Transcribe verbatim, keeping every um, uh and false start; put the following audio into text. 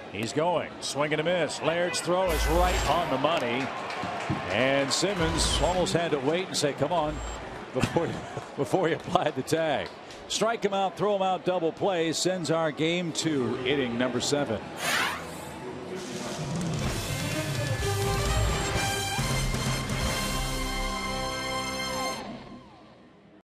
He's going. Swing and a miss. Laird's throw is right on the money. And Simmons almost had to wait and say, come on, before, before he applied the tag. Strike him out, throw him out, double play, sends our game to inning number seven.